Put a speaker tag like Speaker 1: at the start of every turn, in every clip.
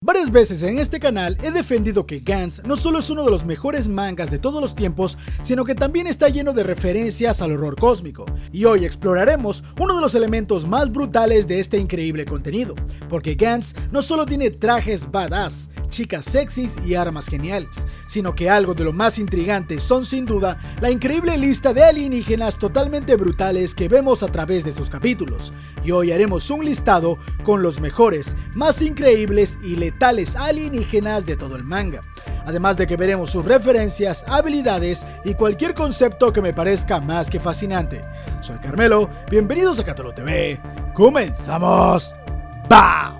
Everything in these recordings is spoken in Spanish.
Speaker 1: Varias veces en este canal he defendido que Gantz no solo es uno de los mejores mangas de todos los tiempos, sino que también está lleno de referencias al horror cósmico. Y hoy exploraremos uno de los elementos más brutales de este increíble contenido, porque Gantz no solo tiene trajes badass, chicas sexys y armas geniales, sino que algo de lo más intrigante son sin duda la increíble lista de alienígenas totalmente brutales que vemos a través de sus capítulos. Y hoy haremos un listado con los mejores, más increíbles y letales alienígenas de todo el manga. Además de que veremos sus referencias, habilidades y cualquier concepto que me parezca más que fascinante. Soy Carmelo, bienvenidos a Cátalo TV. ¡Comenzamos! ¡Bam!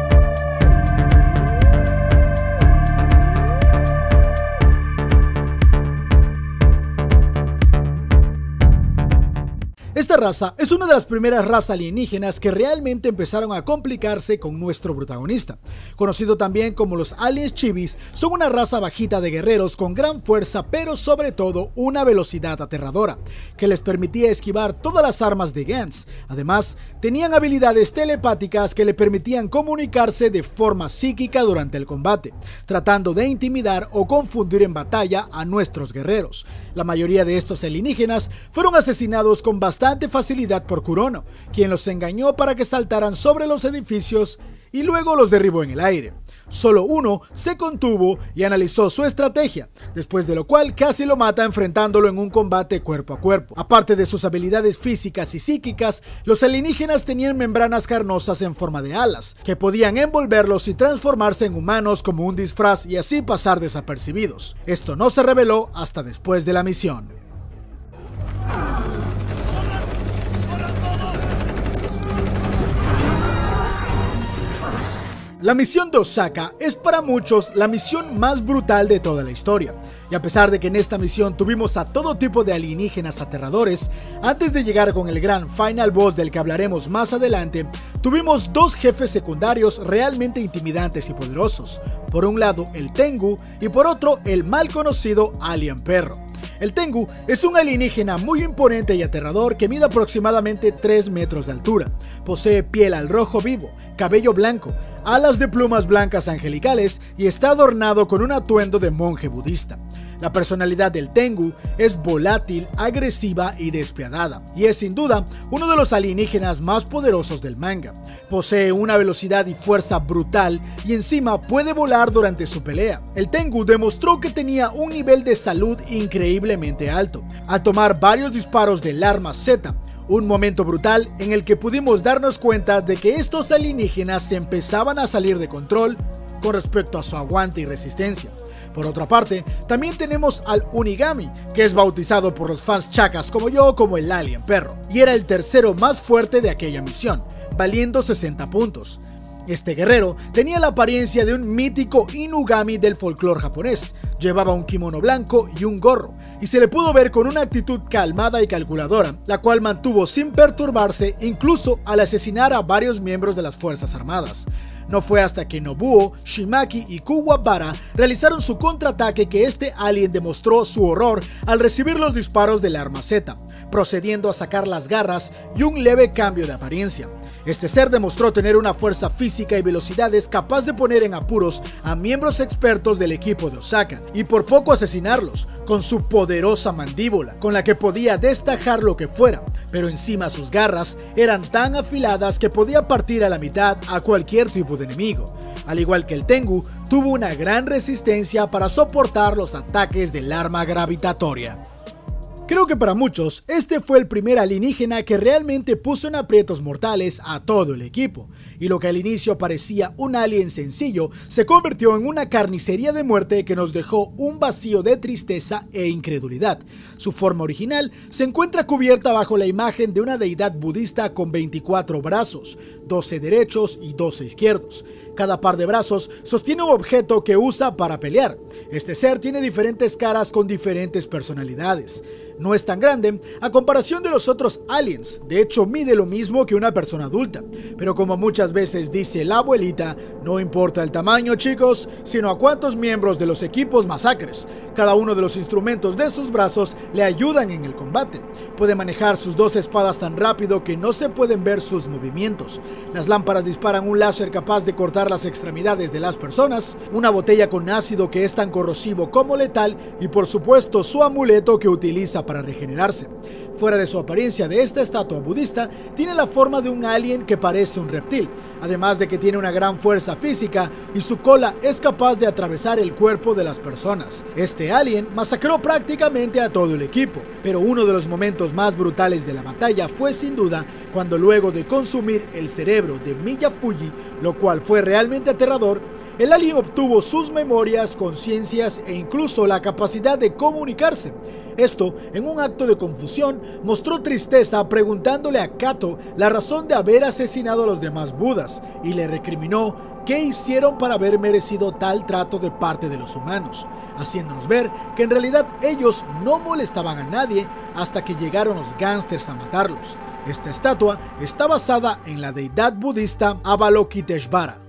Speaker 1: Esta raza es una de las primeras razas alienígenas que realmente empezaron a complicarse con nuestro protagonista. Conocido también como los aliens chivis, son una raza bajita de guerreros con gran fuerza, pero sobre todo una velocidad aterradora, que les permitía esquivar todas las armas de Gantz. Además, tenían habilidades telepáticas que le permitían comunicarse de forma psíquica durante el combate, tratando de intimidar o confundir en batalla a nuestros guerreros. La mayoría de estos alienígenas fueron asesinados con bastante facilidad por Kurono, quien los engañó para que saltaran sobre los edificios y luego los derribó en el aire. Solo uno se contuvo y analizó su estrategia, después de lo cual casi lo mata enfrentándolo en un combate cuerpo a cuerpo. Aparte de sus habilidades físicas y psíquicas, los alienígenas tenían membranas carnosas en forma de alas, que podían envolverlos y transformarse en humanos como un disfraz y así pasar desapercibidos. Esto no se reveló hasta después de la misión. La misión de Osaka es para muchos la misión más brutal de toda la historia, y a pesar de que en esta misión tuvimos a todo tipo de alienígenas aterradores, antes de llegar con el gran final boss del que hablaremos más adelante, tuvimos dos jefes secundarios realmente intimidantes y poderosos, por un lado el Tengu y por otro el mal conocido Alien Perro. El Tengu es un alienígena muy imponente y aterrador que mide aproximadamente 3 metros de altura. Posee piel al rojo vivo, cabello blanco, alas de plumas blancas angelicales y está adornado con un atuendo de monje budista. La personalidad del Tengu es volátil, agresiva y despiadada, y es sin duda uno de los alienígenas más poderosos del manga. Posee una velocidad y fuerza brutal y encima puede volar durante su pelea. El Tengu demostró que tenía un nivel de salud increíblemente alto, al tomar varios disparos del arma Z, un momento brutal en el que pudimos darnos cuenta de que estos alienígenas se empezaban a salir de control con respecto a su aguante y resistencia. Por otra parte, también tenemos al Unigami, que es bautizado por los fans chacas como yo como el Alien Perro, y era el tercero más fuerte de aquella misión, valiendo 60 puntos. Este guerrero tenía la apariencia de un mítico Inugami del folclore japonés, llevaba un kimono blanco y un gorro, y se le pudo ver con una actitud calmada y calculadora, la cual mantuvo sin perturbarse incluso al asesinar a varios miembros de las Fuerzas Armadas. No fue hasta que Nobuo, Shimaki y Kuwabara realizaron su contraataque que este alien demostró su horror al recibir los disparos del arma Z, procediendo a sacar las garras y un leve cambio de apariencia. Este ser demostró tener una fuerza física y velocidades capaz de poner en apuros a miembros expertos del equipo de Osaka, y por poco asesinarlos, con su poderosa mandíbula, con la que podía destajar lo que fuera, pero encima sus garras eran tan afiladas que podía partir a la mitad a cualquier tipo de enemigo. Al igual que el Tengu, tuvo una gran resistencia para soportar los ataques del arma gravitatoria. Creo que para muchos, este fue el primer alienígena que realmente puso en aprietos mortales a todo el equipo, y lo que al inicio parecía un alien sencillo, se convirtió en una carnicería de muerte que nos dejó un vacío de tristeza e incredulidad. Su forma original se encuentra cubierta bajo la imagen de una deidad budista con 24 brazos, 12 derechos y 12 izquierdos. Cada par de brazos sostiene un objeto que usa para pelear. Este ser tiene diferentes caras con diferentes personalidades. No es tan grande a comparación de los otros aliens, de hecho mide lo mismo que una persona adulta, pero como muchas veces dice la abuelita, no importa el tamaño chicos, sino a cuántos miembros de los equipos masacres. Cada uno de los instrumentos de sus brazos le ayudan en el combate. Puede manejar sus dos espadas tan rápido que no se pueden ver sus movimientos. Las lámparas disparan un láser capaz de cortar las extremidades de las personas, una botella con ácido que es tan corrosivo como letal y por supuesto su amuleto que utiliza para regenerarse. Fuera de su apariencia de esta estatua budista, tiene la forma de un alien que parece un reptil, además de que tiene una gran fuerza física y su cola es capaz de atravesar el cuerpo de las personas. Este alien masacró prácticamente a todo el equipo, pero uno de los momentos más brutales de la batalla fue sin duda cuando luego de consumir el cerebro de Miyafuji, lo cual fue realmente aterrador, el alien obtuvo sus memorias, conciencias e incluso la capacidad de comunicarse. Esto, en un acto de confusión, mostró tristeza preguntándole a Kato la razón de haber asesinado a los demás Budas y le recriminó qué hicieron para haber merecido tal trato de parte de los humanos, haciéndonos ver que en realidad ellos no molestaban a nadie hasta que llegaron los gángsters a matarlos. Esta estatua está basada en la deidad budista Avalokiteshvara.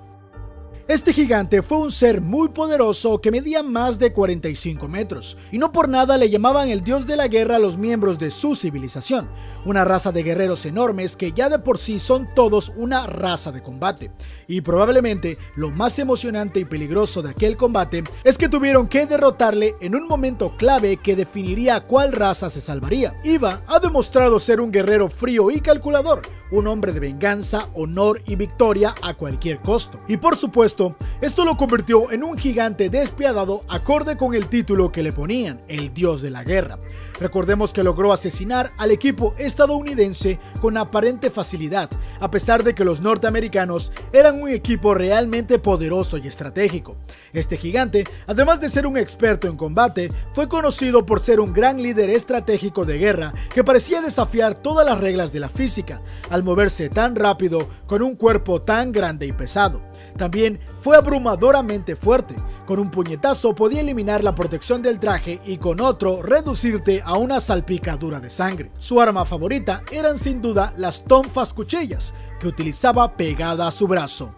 Speaker 1: Este gigante fue un ser muy poderoso que medía más de 45 metros, y no por nada le llamaban el dios de la guerra a los miembros de su civilización, una raza de guerreros enormes que ya de por sí son todos una raza de combate. Y probablemente lo más emocionante y peligroso de aquel combate es que tuvieron que derrotarle en un momento clave que definiría a cuál raza se salvaría. Iva ha demostrado ser un guerrero frío y calculador, un hombre de venganza, honor y victoria a cualquier costo. Y por supuesto, esto lo convirtió en un gigante despiadado acorde con el título que le ponían, el dios de la guerra. Recordemos que logró asesinar al equipo estadounidense con aparente facilidad, a pesar de que los norteamericanos eran un equipo realmente poderoso y estratégico. Este gigante, además de ser un experto en combate, fue conocido por ser un gran líder estratégico de guerra que parecía desafiar todas las reglas de la física, al moverse tan rápido con un cuerpo tan grande y pesado. También fue abrumadoramente fuerte. Con un puñetazo podía eliminar la protección del traje y con otro reducirte a una salpicadura de sangre. Su arma favorita eran sin duda las tonfas cuchillas que utilizaba pegada a su brazo.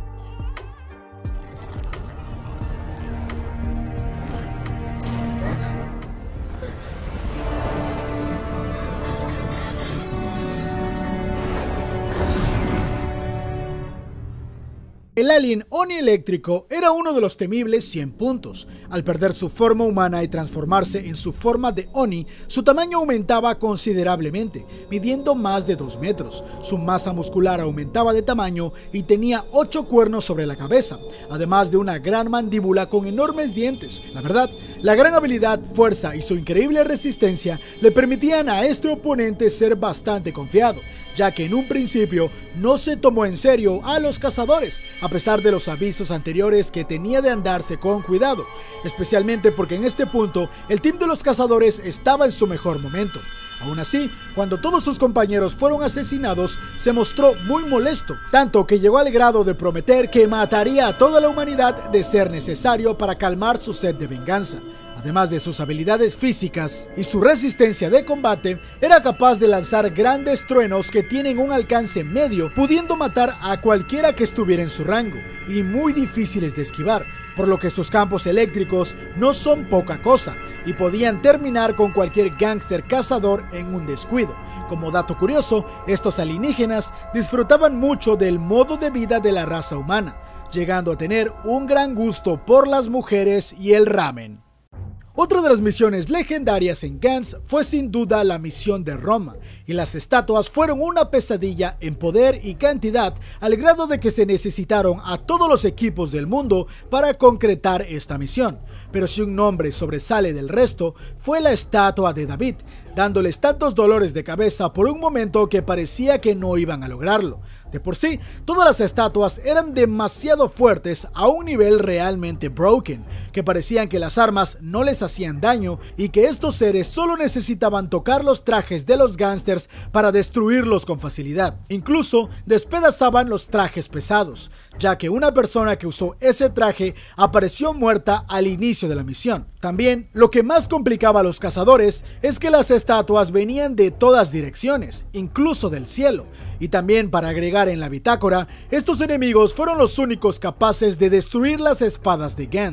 Speaker 1: El alien Oni eléctrico era uno de los temibles 100 puntos. Al perder su forma humana y transformarse en su forma de Oni, su tamaño aumentaba considerablemente, midiendo más de 2 metros. Su masa muscular aumentaba de tamaño y tenía 8 cuernos sobre la cabeza, además de una gran mandíbula con enormes dientes. La verdad, la gran habilidad, fuerza y su increíble resistencia le permitían a este oponente ser bastante confiado, ya que en un principio no se tomó en serio a los cazadores, a pesar de los avisos anteriores que tenía de andarse con cuidado, especialmente porque en este punto el team de los cazadores estaba en su mejor momento. Aún así, cuando todos sus compañeros fueron asesinados, se mostró muy molesto, tanto que llegó al grado de prometer que mataría a toda la humanidad de ser necesario para calmar su sed de venganza. Además de sus habilidades físicas y su resistencia de combate, era capaz de lanzar grandes truenos que tienen un alcance medio, pudiendo matar a cualquiera que estuviera en su rango, y muy difíciles de esquivar, por lo que sus campos eléctricos no son poca cosa, y podían terminar con cualquier gángster cazador en un descuido. Como dato curioso, estos alienígenas disfrutaban mucho del modo de vida de la raza humana, llegando a tener un gran gusto por las mujeres y el ramen. Otra de las misiones legendarias en Gantz fue sin duda la misión de Roma, y las estatuas fueron una pesadilla en poder y cantidad al grado de que se necesitaron a todos los equipos del mundo para concretar esta misión. Pero si un nombre sobresale del resto, fue la estatua de David, dándoles tantos dolores de cabeza por un momento que parecía que no iban a lograrlo. De por sí, todas las estatuas eran demasiado fuertes a un nivel realmente broken, que parecían que las armas no les hacían daño y que estos seres solo necesitaban tocar los trajes de los gángsters para destruirlos con facilidad. Incluso despedazaban los trajes pesados, ya que una persona que usó ese traje apareció muerta al inicio de la misión. También, lo que más complicaba a los cazadores es que las estatuas venían de todas direcciones, incluso del cielo. Y también, para agregar en la bitácora, estos enemigos fueron los únicos capaces de destruir las espadas de Gantz.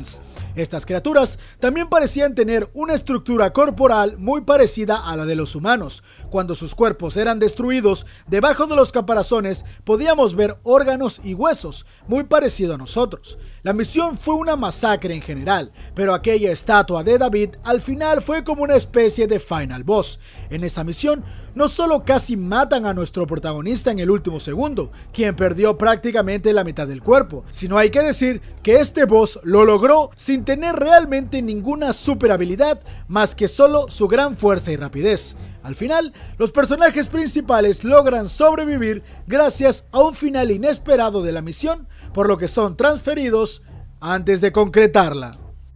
Speaker 1: Estas criaturas también parecían tener una estructura corporal muy parecida a la de los humanos. Cuando sus cuerpos eran destruidos, debajo de los caparazones podíamos ver órganos y huesos, muy parecido a nosotros. La misión fue una masacre en general, pero aquella estatua de David al final fue como una especie de final boss. En esa misión, no solo casi matan a nuestro protagonista en el último segundo, quien perdió prácticamente la mitad del cuerpo, sino hay que decir que este boss lo logró sin tener realmente ninguna super habilidad más que solo su gran fuerza y rapidez. Al final, los personajes principales logran sobrevivir gracias a un final inesperado de la misión, por lo que son transferidos antes de concretarla.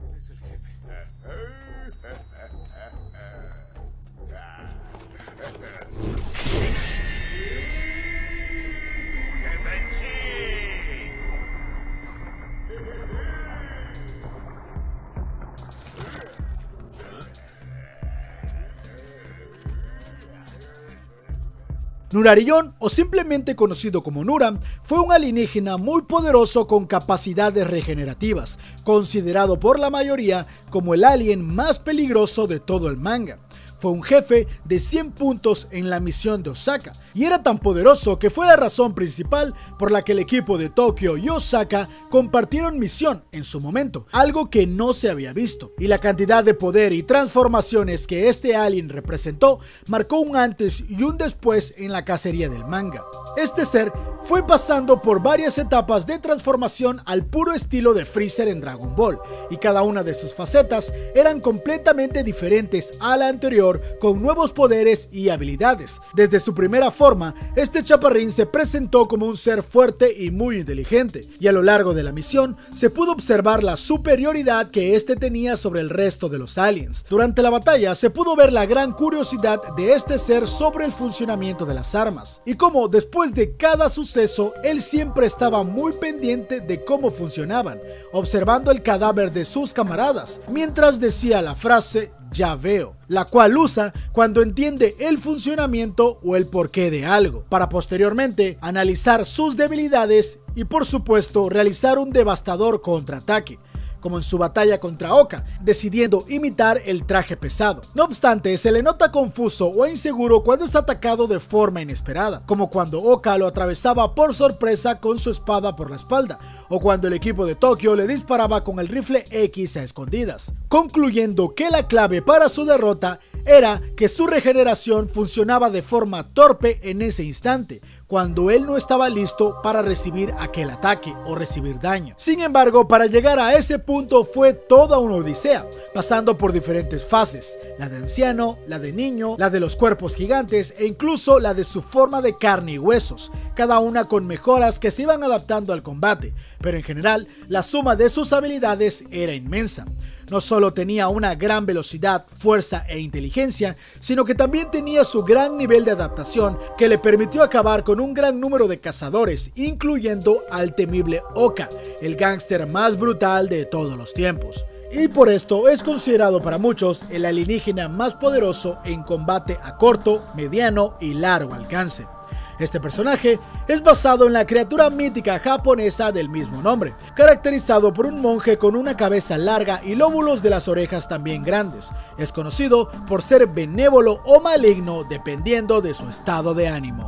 Speaker 1: Nurarillon, o simplemente conocido como Nura, fue un alienígena muy poderoso con capacidades regenerativas, considerado por la mayoría como el alien más peligroso de todo el manga. Fue un jefe de 100 puntos en la misión de Osaka, y era tan poderoso que fue la razón principal por la que el equipo de Tokio y Osaka compartieron misión en su momento, algo que no se había visto, y la cantidad de poder y transformaciones que este alien representó marcó un antes y un después en la cacería del manga. Este ser fue pasando por varias etapas de transformación al puro estilo de Freezer en Dragon Ball, y cada una de sus facetas eran completamente diferentes a la anterior, con nuevos poderes y habilidades. Desde su primera forma, este chaparrín se presentó como un ser fuerte y muy inteligente, y a lo largo de la misión se pudo observar la superioridad que este tenía sobre el resto de los aliens. Durante la batalla se pudo ver la gran curiosidad de este ser sobre el funcionamiento de las armas, y cómo después de cada suceso él siempre estaba muy pendiente de cómo funcionaban, observando el cadáver de sus camaradas, mientras decía la frase "ya veo", la cual usa cuando entiende el funcionamiento o el porqué de algo, para posteriormente analizar sus debilidades y por supuesto realizar un devastador contraataque, como en su batalla contra Oka, decidiendo imitar el traje pesado. No obstante, se le nota confuso o inseguro cuando es atacado de forma inesperada, como cuando Oka lo atravesaba por sorpresa con su espada por la espalda, o cuando el equipo de Tokio le disparaba con el rifle X a escondidas, concluyendo que la clave para su derrota era que su regeneración funcionaba de forma torpe en ese instante, cuando él no estaba listo para recibir aquel ataque o recibir daño. Sin embargo, para llegar a ese punto fue toda una odisea, pasando por diferentes fases, la de anciano, la de niño, la de los cuerpos gigantes e incluso la de su forma de carne y huesos, cada una con mejoras que se iban adaptando al combate, pero en general la suma de sus habilidades era inmensa. No solo tenía una gran velocidad, fuerza e inteligencia, sino que también tenía su gran nivel de adaptación que le permitió acabar con un gran número de cazadores, incluyendo al temible Oka, el gángster más brutal de todos los tiempos. Y por esto es considerado para muchos el alienígena más poderoso en combate a corto, mediano y largo alcance. Este personaje es basado en la criatura mítica japonesa del mismo nombre, caracterizado por un monje con una cabeza larga y lóbulos de las orejas también grandes. Es conocido por ser benévolo o maligno dependiendo de su estado de ánimo.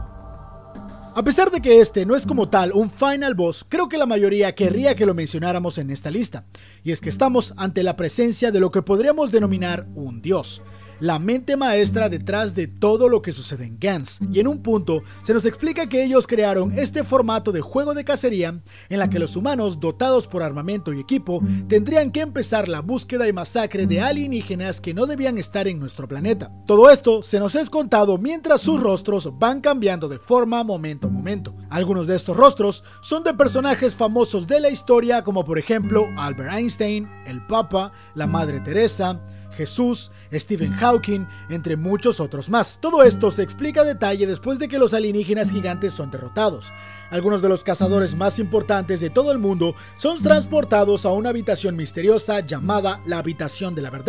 Speaker 1: A pesar de que este no es como tal un final boss, creo que la mayoría querría que lo mencionáramos en esta lista, y es que estamos ante la presencia de lo que podríamos denominar un dios, la mente maestra detrás de todo lo que sucede en Gantz, y en un punto se nos explica que ellos crearon este formato de juego de cacería en la que los humanos dotados por armamento y equipo tendrían que empezar la búsqueda y masacre de alienígenas que no debían estar en nuestro planeta. Todo esto se nos es contado mientras sus rostros van cambiando de forma momento a momento. Algunos de estos rostros son de personajes famosos de la historia, como por ejemplo Albert Einstein, el Papa, la Madre Teresa, Jesús, Stephen Hawking, entre muchos otros más. Todo esto se explica a detalle después de que los alienígenas gigantes son derrotados. Algunos de los cazadores más importantes de todo el mundo son transportados a una habitación misteriosa llamada la Habitación de la Verdad,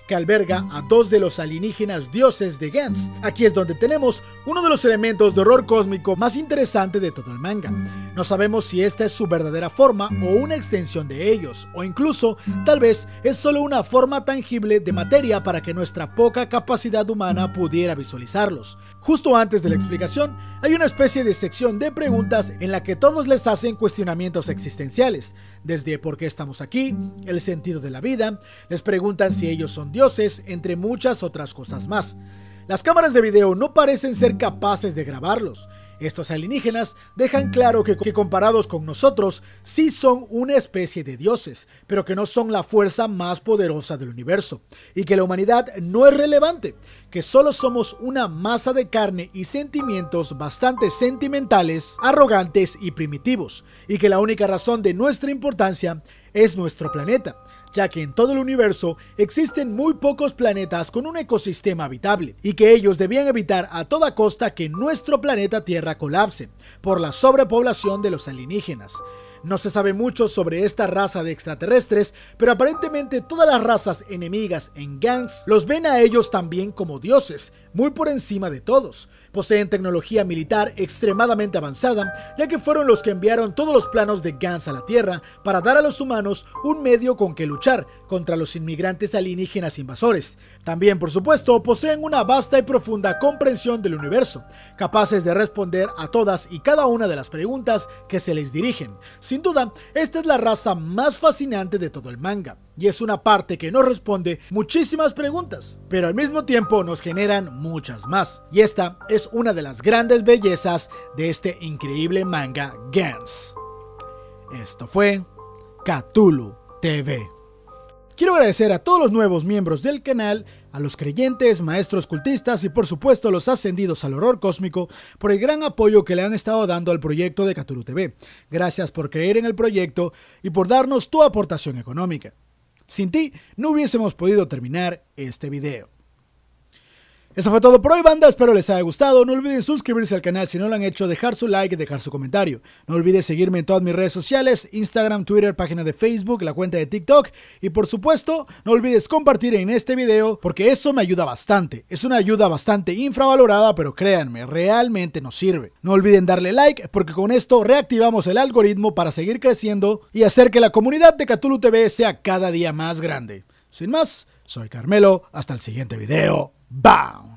Speaker 1: que alberga a dos de los alienígenas dioses de Gantz. Aquí es donde tenemos uno de los elementos de horror cósmico más interesantes de todo el manga. No sabemos si esta es su verdadera forma o una extensión de ellos, o incluso tal vez es solo una forma tangible de materia para que nuestra poca capacidad humana pudiera visualizarlos. Justo antes de la explicación, hay una especie de sección de preguntas en la que todos les hacen cuestionamientos existenciales, desde por qué estamos aquí, el sentido de la vida, les preguntan si ellos son dioses, entre muchas otras cosas más. Las cámaras de video no parecen ser capaces de grabarlos. Estos alienígenas dejan claro que comparados con nosotros, sí son una especie de dioses, pero que no son la fuerza más poderosa del universo, y que la humanidad no es relevante, que solo somos una masa de carne y sentimientos bastante sentimentales, arrogantes y primitivos, y que la única razón de nuestra importancia es nuestro planeta, ya que en todo el universo existen muy pocos planetas con un ecosistema habitable, y que ellos debían evitar a toda costa que nuestro planeta Tierra colapse, por la sobrepoblación de los alienígenas. No se sabe mucho sobre esta raza de extraterrestres, pero aparentemente todas las razas enemigas en Gantz los ven a ellos también como dioses, muy por encima de todos. Poseen tecnología militar extremadamente avanzada, ya que fueron los que enviaron todos los planos de Gantz a la Tierra para dar a los humanos un medio con que luchar contra los inmigrantes alienígenas invasores. También, por supuesto, poseen una vasta y profunda comprensión del universo, capaces de responder a todas y cada una de las preguntas que se les dirigen. Sin duda, esta es la raza más fascinante de todo el manga, y es una parte que nos responde muchísimas preguntas, pero al mismo tiempo nos generan muchas más. Y esta es una de las grandes bellezas de este increíble manga Gantz. Esto fue Cthulhu TV. Quiero agradecer a todos los nuevos miembros del canal, a los creyentes, maestros cultistas y por supuesto a los ascendidos al horror cósmico por el gran apoyo que le han estado dando al proyecto de Cthulhu TV. Gracias por creer en el proyecto y por darnos tu aportación económica. Sin ti no hubiésemos podido terminar este video. Eso fue todo por hoy, banda, espero les haya gustado. No olviden suscribirse al canal si no lo han hecho, dejar su like y dejar su comentario. No olvides seguirme en todas mis redes sociales, Instagram, Twitter, página de Facebook, la cuenta de TikTok y por supuesto no olvides compartir en este video porque eso me ayuda bastante. Es una ayuda bastante infravalorada, pero créanme, realmente nos sirve. No olviden darle like porque con esto reactivamos el algoritmo para seguir creciendo y hacer que la comunidad de Cthulhu TV sea cada día más grande. Sin más, soy Carmelo, hasta el siguiente video. ¡Bam!